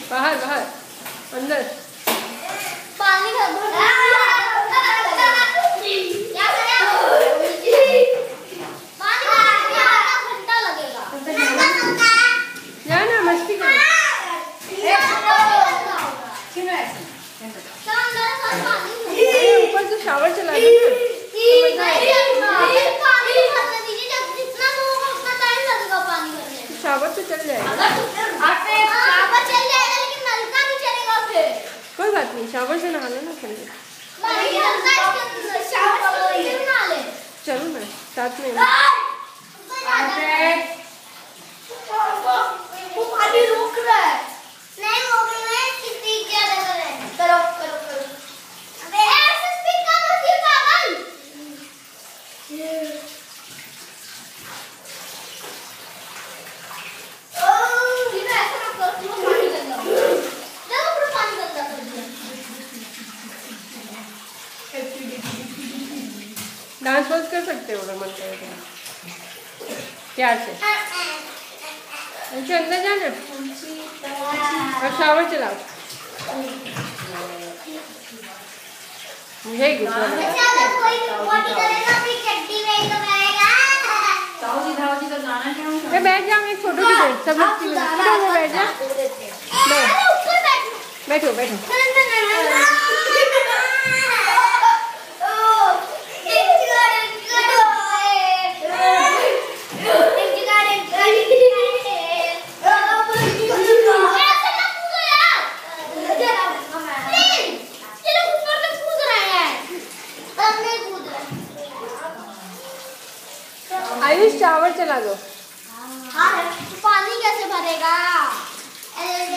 बाहर बाहर अंदर पानी का घंटा लगेगा। जाना मस्ती कर। ऊपर से शावर चला दो शावर तो चल जाएगा। लेकिन नलका भी चलेगा फिर। कोई बात नहीं, शावर से नहा लो ना फिर। चलो ना साथ में। पानी रुक रहा है। नहीं रोक रहा है, कितनी क्या लग रहा है। करो करो करो। अबे ऐसे स्पीड का तो सिर्फ पागल। डांस वांस कर सकते हो अगर मन करे तो प्यार से। अच्छा अंदर जाना और शावर चलाओ। मुझे गुस्सा कोई पॉटी करेगा अपनी चड्डी में तो आएगा। धावजी तो गाना क्या बैठ जाओ, एक फोटो की डेट सब लोग बैठ जाओ। बैठो बैठो। आयुष शावर चला दो। पानी कैसे भरेगा?